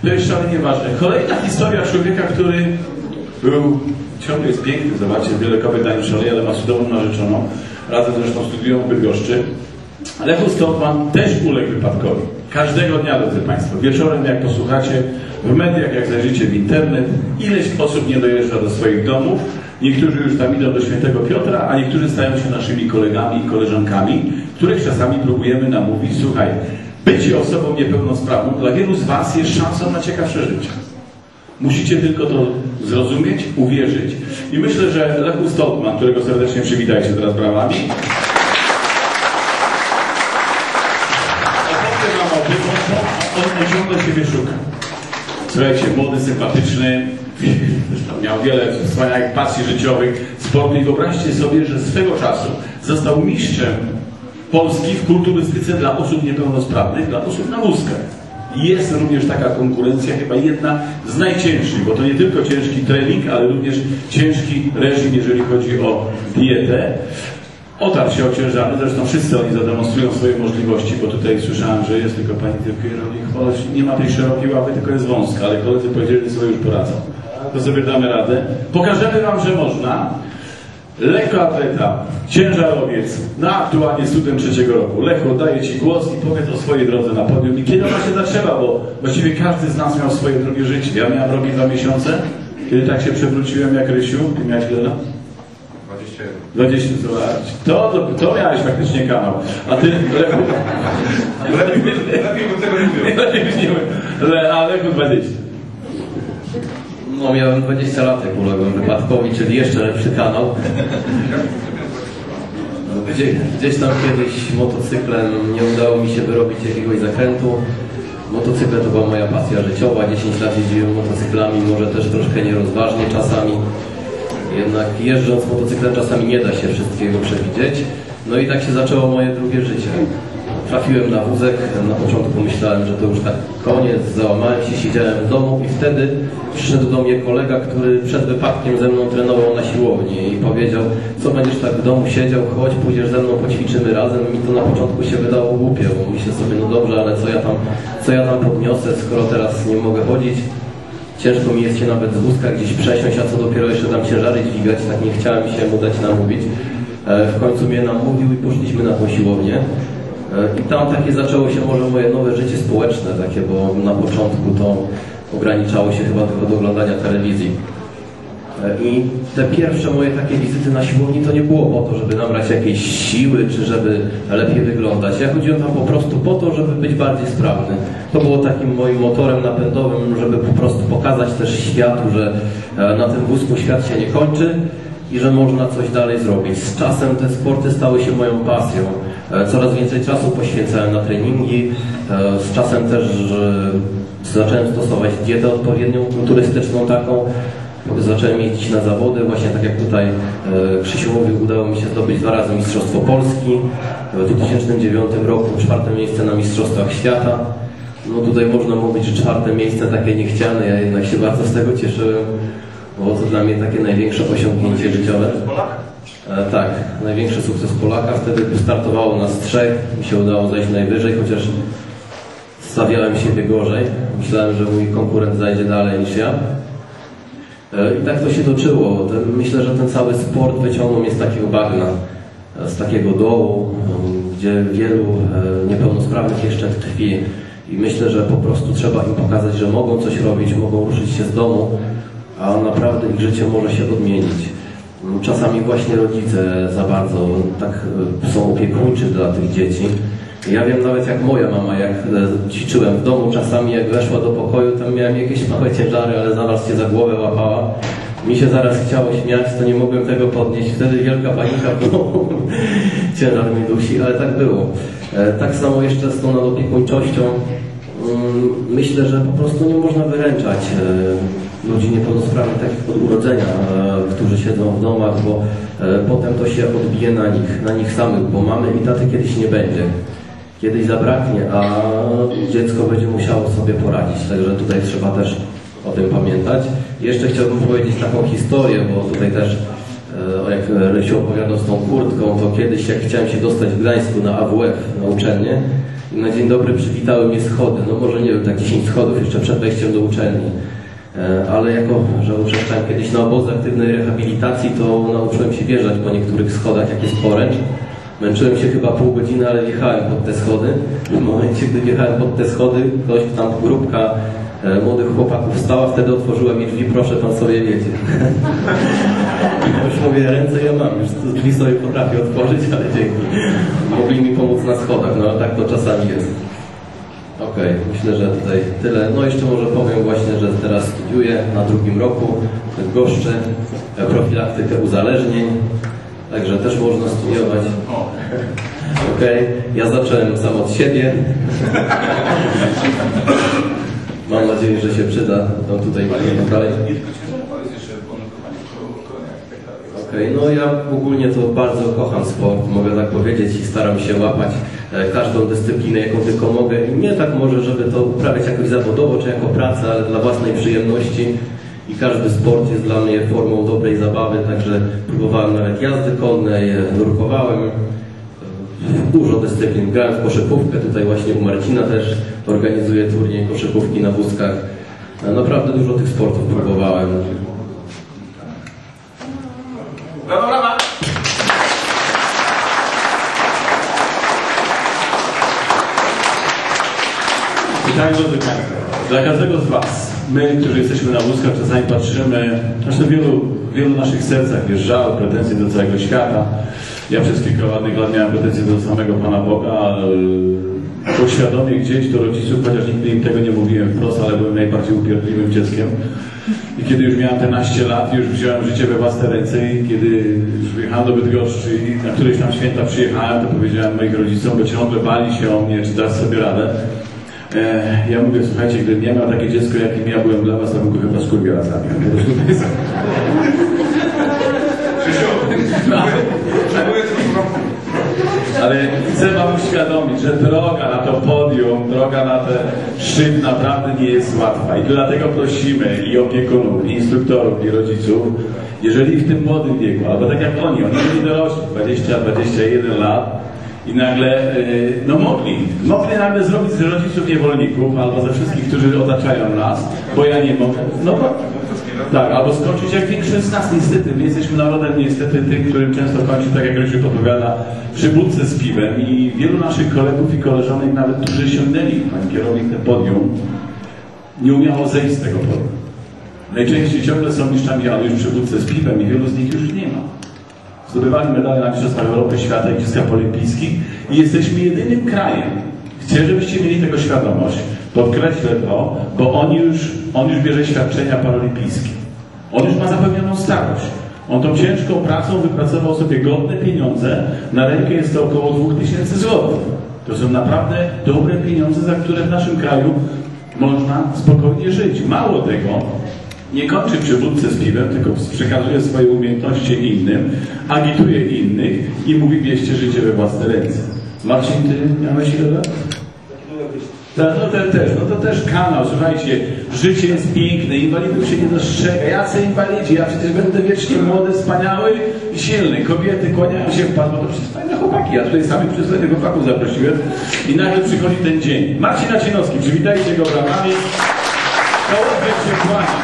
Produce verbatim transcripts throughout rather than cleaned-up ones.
To jest szalenie ważne. Kolejna historia człowieka, który był, ciągle jest piękny, zobaczcie, wiele kobiet na nim szaleje, ale ma cudowną narzeczoną. Razem zresztą studiują w Bydgoszczy. Lechu Stoltman też uległ wypadkowi. Każdego dnia, drodzy Państwo, wieczorem jak posłuchacie w mediach, jak zajrzycie w internet, ileś osób nie dojeżdża do swoich domów. Niektórzy już tam idą do Świętego Piotra, a niektórzy stają się naszymi kolegami i koleżankami, których czasami próbujemy namówić. Słuchaj, bycie osobą niepełnosprawną dla wielu z Was jest szansą na ciekawsze życie. Musicie tylko to zrozumieć, uwierzyć. I myślę, że Lechu Stoltman, którego serdecznie przywitajcie teraz brawami, on ciągle siebie szuka. Słuchajcie, młody, sympatyczny, zresztą miał wiele wspaniałych pasji życiowych, sportu i wyobraźcie sobie, że swego czasu został mistrzem Polski w kulturystyce dla osób niepełnosprawnych, dla osób na wózkach. Jest również taka konkurencja, chyba jedna z najcięższych, bo to nie tylko ciężki trening, ale również ciężki reżim, jeżeli chodzi o dietę. Otarł się o ciężary, zresztą wszyscy oni zademonstrują swoje możliwości, bo tutaj słyszałem, że jest tylko pani kierownik, nie ma tej szerokiej ławy, tylko jest wąska, ale koledzy powiedzieli, że sobie już poradzą. To sobie damy radę. Pokażemy Wam, że można. Lekkoatleta, ciężarowiec, na aktualnie student trzeciego roku. Lechu, oddaję Ci głos i powiedz o swojej drodze na podium. I kiedy ona się zaczęła, bo właściwie każdy z nas miał swoje drugie życie. Ja miałem robić dwa miesiące, kiedy tak się przewróciłem jak Rysiu. Ty miałeś ile lat? dwadzieścia, to, to, to miałeś faktycznie kanał. A ty, Lechu? Lepiej bym tego nie było. Lepiej byś nie było. A Lechu dwadzieścia. No miałem dwadzieścia lat, jak uległem wypadkowi, czyli jeszcze lepszy kanał. Gdzie, gdzieś tam kiedyś motocyklem nie udało mi się wyrobić jakiegoś zakrętu. Motocykle to była moja pasja życiowa. dziesięć lat jeździłem motocyklami, może też troszkę nierozważnie czasami. Jednak jeżdżąc motocyklem czasami nie da się wszystkiego przewidzieć. No i tak się zaczęło moje drugie życie. Trafiłem na wózek, na początku myślałem, że to już tak koniec, załamałem się, siedziałem w domu i wtedy przyszedł do mnie kolega, który przed wypadkiem ze mną trenował na siłowni i powiedział, co będziesz tak w domu siedział, chodź, pójdziesz ze mną, poćwiczymy razem. Mi to na początku się wydało głupie, bo myślę sobie, no dobrze, ale co ja tam, co ja tam podniosę, skoro teraz nie mogę chodzić. Ciężko mi jest się nawet z wózka gdzieś przesiąść, a co dopiero jeszcze tam ciężary dźwigać, tak nie chciałem się mu dać namówić. W końcu mnie namówił i poszliśmy na tą siłownię. I tam takie zaczęło się może moje nowe życie społeczne, takie, bo na początku to ograniczało się chyba tylko do oglądania telewizji. I te pierwsze moje takie wizyty na siłowni to nie było po to, żeby nabrać jakiejś siły, czy żeby lepiej wyglądać. Ja chodziłem tam po prostu po to, żeby być bardziej sprawny. To było takim moim motorem napędowym, żeby po prostu pokazać też światu, że na tym wózku świat się nie kończy i że można coś dalej zrobić. Z czasem te sporty stały się moją pasją. Coraz więcej czasu poświęcałem na treningi. Z czasem też zacząłem stosować dietę odpowiednią, turystyczną taką. Zacząłem jeździć na zawody, właśnie tak jak tutaj Krzysiołowi udało mi się zdobyć dwa razy Mistrzostwo Polski. W dwa tysiące dziewiątym roku czwarte miejsce na Mistrzostwach Świata. No tutaj można mówić, że czwarte miejsce takie niechciane, ja jednak się bardzo z tego cieszyłem, bo to dla mnie takie największe osiągnięcie życiowe. E, tak, największy sukces Polaka. Wtedy startowało nas trzech, mi się udało zejść najwyżej, chociaż stawiałem siebie gorzej. Myślałem, że mój konkurent zajdzie dalej niż ja. E, I tak to się toczyło. Myślę, że ten cały sport wyciągnął mnie z takiego bagna, z takiego dołu, gdzie wielu niepełnosprawnych jeszcze tkwi. I myślę, że po prostu trzeba im pokazać, że mogą coś robić, mogą ruszyć się z domu, a naprawdę ich życie może się odmienić. Czasami właśnie rodzice za bardzo tak są opiekuńczy dla tych dzieci. Ja wiem nawet jak moja mama, jak ćwiczyłem w domu, czasami jak weszła do pokoju, tam miałem jakieś małe ciężary, ale zaraz się za głowę łapała. Mi się zaraz chciało śmiać, to nie mogłem tego podnieść. Wtedy wielka panika, bo ciężar mnie dusi, ale tak było. Tak samo jeszcze z tą nadopiekuńczością. Myślę, że po prostu nie można wyręczać ludzi niepełnosprawnych takich od urodzenia, którzy siedzą w domach, bo potem to się odbije na nich, na nich samych, bo mamy i taty kiedyś nie będzie. Kiedyś zabraknie, a dziecko będzie musiało sobie poradzić, także tutaj trzeba też o tym pamiętać. Jeszcze chciałbym powiedzieć taką historię, bo tutaj też, jak Rysiu opowiadał z tą kurtką, to kiedyś jak chciałem się dostać w Gdańsku na A W F, na uczelnię, I na dzień dobry przywitały mnie schody, no może nie wiem, tak dziesięć schodów jeszcze przed wejściem do uczelni. Ale jako, że uczestniczyłem kiedyś na obozach aktywnej rehabilitacji, to nauczyłem się wjeżdżać po niektórych schodach, jak jest poręcz. Męczyłem się chyba pół godziny, ale wjechałem pod te schody. W momencie, gdy wjechałem pod te schody, ktoś tam, grupka e, młodych chłopaków stała, wtedy otworzyła mi drzwi, proszę pan sobie wiecie. Już mówię, ręce ja mam, już drzwi sobie potrafię otworzyć, ale dzięki. Mogli mi pomóc na schodach, no ale tak to czasami jest. Okej, okay, myślę, że tutaj tyle. No jeszcze może powiem właśnie, że teraz studiuję na drugim roku w Goszczy profilaktykę uzależnień. Także też można studiować. Okej, okay. Ja zacząłem sam od siebie. Mam nadzieję, że się przyda. No tutaj dalej. Okej, okay. No ja ogólnie to bardzo kocham sport, mogę tak powiedzieć, i staram się łapać każdą dyscyplinę, jaką tylko mogę. I nie tak może, żeby to uprawiać jakoś zawodowo, czy jako pracę, ale dla własnej przyjemności. I każdy sport jest dla mnie formą dobrej zabawy, także próbowałem nawet jazdy konnej, nurkowałem, dużo dyscyplin. Grałem w koszykówkę, tutaj właśnie u Marcina też organizuję turniej koszykówki na wózkach. Naprawdę dużo tych sportów próbowałem. Brawo, brawo! Pytanie do Państwa. Dla każdego z Was, my, którzy jesteśmy na wózkach, czasami patrzymy, zresztą w wielu, wielu naszych sercach wjeżdżały pretensje do całego świata. Ja przez kilka ładnych lat miałem pretensje do samego Pana Boga. Poświadomie gdzieś do rodziców, chociaż nigdy im tego nie mówiłem wprost, ale byłem najbardziej upierdliwym dzieckiem. I kiedy już miałem te naście lat, już wziąłem życie we własne ręce i kiedy już wyjechałem do Bydgoszczy i na któreś tam święta przyjechałem, to powiedziałem moich rodzicom, bo ciągle bali się o mnie, czy dasz sobie radę. E, ja mówię, słuchajcie, gdybym nie miał takie dziecko, jakim ja byłem dla was, to bym go chyba skurwiela zabił. Ale chcę wam uświadomić, że droga na to podium, droga na ten szczyt naprawdę nie jest łatwa. I dlatego prosimy i opiekunów, i instruktorów, i rodziców, jeżeli w tym młodym wieku, albo tak jak oni, oni byli dorośli, dwadzieścia dwadzieścia jeden lat, i nagle, no mogli, mogli nagle zrobić z rodziców niewolników, albo ze wszystkich, którzy otaczają nas, bo ja nie mogę. No to, tak, albo skończyć jak większość z nas, niestety. My jesteśmy narodem niestety tym, którym często kończy, tak jak Rysiu opowiada, przy budce z piwem i wielu naszych kolegów i koleżanek, nawet którzy osiągnęli, pani kierownik, te podium, nie umiało zejść z tego podium. Najczęściej ciągle są mistrzami, ale już przy budce z piwem i wielu z nich już nie ma. Zdobywali medale na Mistrzostwach Europy, Świata i Igrzyskach Olimpijskich i jesteśmy jedynym krajem. Chcę, żebyście mieli tego świadomość. Podkreślę to, bo on już, on już bierze świadczenia paralimpijskie. On już ma zapewnioną starość. On tą ciężką pracą wypracował sobie godne pieniądze. Na rękę jest to około dwóch tysięcy złotych. To są naprawdę dobre pieniądze, za które w naszym kraju można spokojnie żyć. Mało tego, nie kończy przy budce z piwem, tylko przekazuje swoje umiejętności innym, agituje innych i mówi, bierzcie życie we własne ręce. Marcin, ty miałeś ile lat? No ten też, no to też kanał, słuchajcie, życie jest piękne, inwalidów się nie dostrzega, jacy inwalidzi, ja przecież będę wiecznie młody, wspaniały i silny, kobiety kłaniają się w pas, bo to przecież fajne chłopaki, ja tutaj samych przystojnych chłopaków zaprosiłem i nagle przychodzi ten dzień. Marcin Acinowski, przywitajcie go bramami, kołowek się kłania.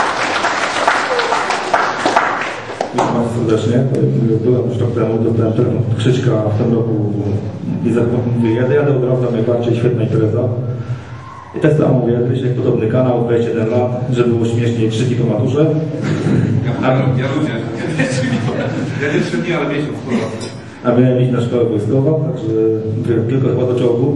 Witam bardzo serdecznie. Byłem już rok temu, dostałem telefon od Krzyśka w tym roku i mówię, jadę, jadę od razu, najbardziej świetna impreza. I tak samo mówię, Krzysiek, podobny kanał, dwadzieścia jeden lat, żeby było śmieszniej, trzy dni po maturze. Ja, ja lubię, ja jeszcze nie, ale miesiąc po prostu. A miałem iść na szkołę wojskową, także tylko chyba do czołgu.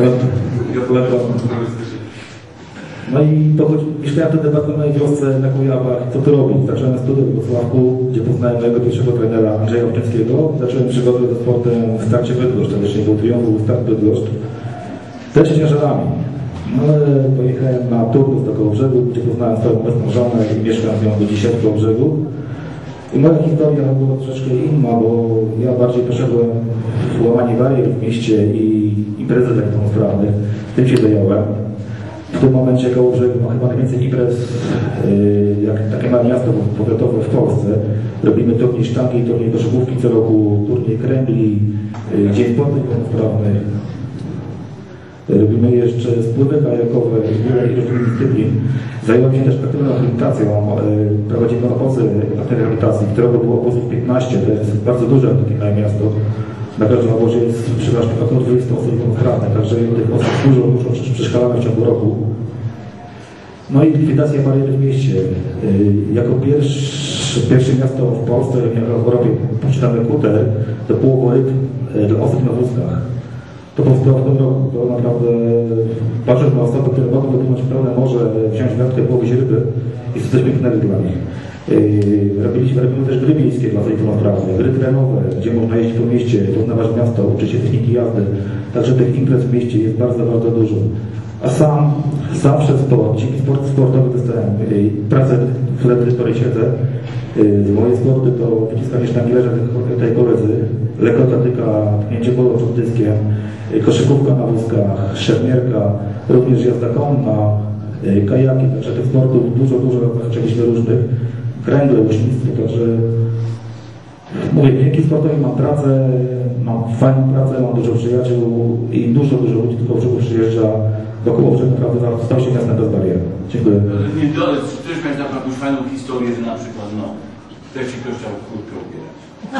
No i mieszkałem wtedy w takiej wiosce na Kujawach, co tu robić? Zacząłem studia w Wrocławku, gdzie poznałem mojego pierwszego trenera Andrzeja Owczyńskiego. Zacząłem przygodę ze sportem w starcie Bydgoszcz, wtedy jeszcze nie był Triumf, był start Bydgoszcz. Też ciężarami. No ale pojechałem na turnus do Kołobrzegu, gdzie poznałem swoją obecną żonę i mieszkam z nią do dzisiaj w Kołobrzegu. I moja historia była troszeczkę inna, bo ja bardziej poszedłem w łamanie barier w mieście i imprezy niepełnosprawnych. Tym się zająłem. W tym momencie Kołobrzeg ma chyba najwięcej imprez, yy, jak takie małe miasto powiatowe w Polsce. Robimy turniej sztangi i turniej koszykówki co roku, turniej kręgli, yy, dzień sportu niepełnosprawnych. Robimy jeszcze spływy kajakowe, wiele różnych dyscyplin. Zajęłam się też aktywną rehabilitacją. Prowadzimy obozy aktywnej rehabilitacji, którego było obozów piętnaście, to jest bardzo duże jak takie małe miasto. Na każdym obozie jest przeważnie około dwudziestu osób pełnosprawnych, także tych osób dużo, dużo przeszkalamy w ciągu roku. No i likwidacja barier w mieście. Jako pierwsze, pierwsze miasto w Polsce, w Europie, posiadamy kuter do połowu ryb dla osób na wózkach. To powstało w tym roku. To naprawdę, patrząc na osoby, które mogą wypłynąć w pełne morze, wziąć wędkę, połowić ryby, jest to coś pięknego dla nich. Yy, robiliśmy, robimy też gry miejskie dla osób pełnosprawnych, gry terenowe, gdzie można jeździć po mieście, poznawać miasto, uczyć się techniki jazdy. Także tych imprez w mieście jest bardzo, bardzo dużo. A sam, sam przez sport, dzięki sport sportowy dostałem yy, pracę, w której siedzę. Yy, moje sporty to wyciskanie sztangilerza tej koledzy, lekkoatletyka, pchnięcie bolą przed dyskiem, yy, koszykówka na wózkach, szermierka, również jazda konna, yy, kajaki, także tych sportów dużo, dużo zaczęliśmy różnych, kręgle, łyżnictwo, także mówię, dzięki sportowi mam pracę, mam fajną pracę, mam dużo przyjaciół i dużo, dużo ludzi do Kołobrzegu przyjeżdża. Do Kołobrzeg naprawdę stał się miastem bez barier. Dziękuję. Nie dole, też miałeś taką jakąś fajną historię, że na przykład, no, też ci ktoś chciał kurtkę ubierać.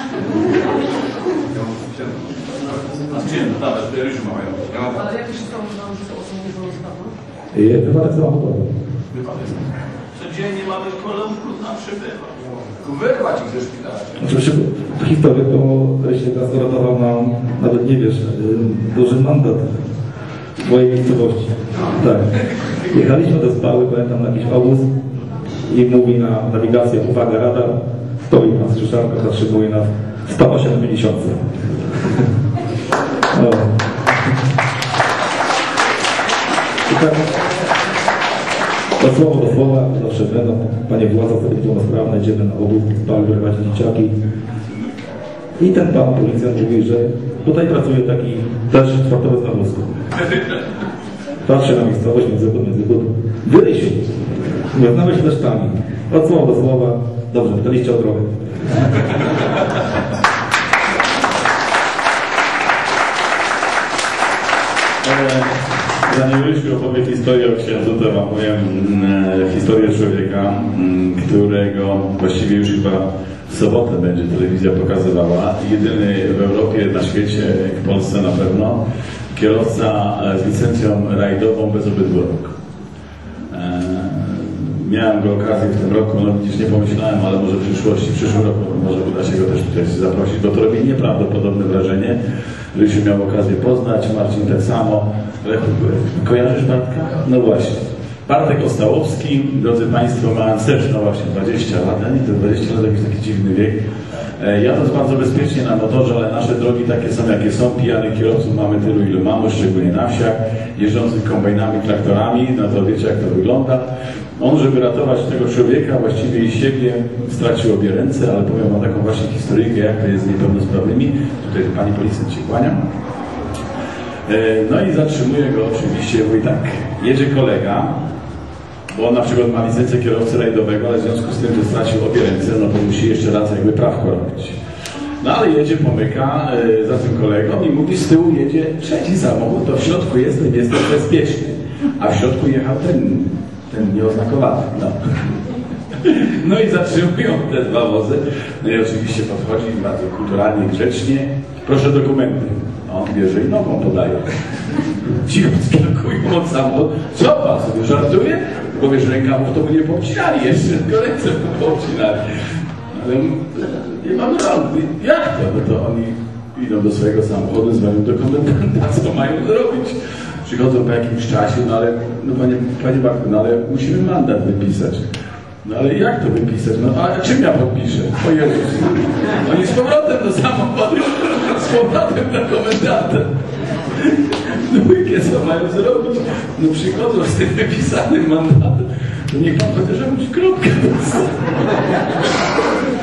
A z czym? No nawet, to Rysiu ma mają. Ale jak to się stało, że nam rzucał osobą niepełnosprawną? Wypadek samochodowy. Wypadek. Codziennie mamy kolumnów na przybywa. Wyrwać ich ze szpitala. Oczywiście historię to Rysiek teraz uratował nam, nawet nie wiesz, duży mandat w mojej miejscowości. Tak. Jechaliśmy do Spały, pamiętam, na jakiś obóz i mówi na nawigację, uwaga, radar, stoi pan z Szyszarka, zatrzymuje nas sto osiem miesięcy. No. I tak, od słowa do słowa, zawsze będą, panie władza, sobie pełnosprawne, idziemy na obóz, Spały wyrywać dzieciaki. I ten pan policjant mówi, że tutaj pracuje taki też sportowiec na wózku. Patrzę na miejscowość między gód, między gód. Wyrysiu. Nie znamy się też tami. Od słowa do słowa. Dobrze, pytaliście o drogę. Zanim Rysiu opowie historię o księdzu, to wam powiem e, historię człowieka, m, którego właściwie już chyba w sobotę będzie telewizja pokazywała. Jedyny w Europie, na świecie, w Polsce na pewno, kierowca z licencją rajdową bez obydwu rąk. E, miałem go okazję w tym roku, no widzisz, nie pomyślałem, ale może w przyszłości, w przyszłym roku może uda się go też tutaj zaprosić, bo to robi nieprawdopodobne wrażenie. Rysiu miał okazję poznać, Marcin tak samo. Lechu, kojarzysz Bartka? No właśnie. Bartek Ostałowski, drodzy Państwo, ma ancestry, no właśnie dwadzieścia lat, nie? To dwadzieścia lat, jakiś taki dziwny wiek. Jadąc bardzo bezpiecznie na motorze, ale nasze drogi takie są, jakie są. Pijanych kierowców mamy tylu, ilu mamy, szczególnie na wsiach, jeżdżących kombajnami, traktorami, no to wiecie, jak to wygląda. On, żeby ratować tego człowieka, właściwie i siebie, stracił obie ręce, ale powiem wam taką właśnie historyjkę, jak to jest z niepełnosprawnymi. Tutaj pani policjant się kłania. No i zatrzymuje go oczywiście, mówi tak, jedzie kolega, bo on na przykład ma licencję kierowcy rajdowego, ale w związku z tym, że stracił obie ręce, no to musi jeszcze raz jakby prawko robić. No ale jedzie, pomyka yy, za tym kolegą i mówi, z tyłu jedzie trzeci samochód, to w środku jestem, jestem bezpieczny. A w środku jechał ten, ten nieoznakowany. No. No i zatrzymują te dwa wozy. No i oczywiście podchodzi bardzo kulturalnie, grzecznie. Proszę dokumenty. On bierze i nogą podaje. Ci odskakują od samochodu. Co pan sobie żartuje? Bo wiesz, rękawów to by nie poobcinali jeszcze, tylko ręce by poobcinali. Ale nie mam rąk. Jak to? No to oni idą do swojego samochodu, dzwonią do komendanta, co mają zrobić. Przychodzą po jakimś czasie, no ale, no panie, panie Bartku, no ale musimy mandat wypisać. No ale jak to wypisać? No a czym ja podpiszę? O Jezus. Oni z powrotem do samochodu, z powrotem do komendanta. No i co mają zrobić? No przychodzą z tym wypisanym mandatem. To niech pan chociaż jakąś kropkę.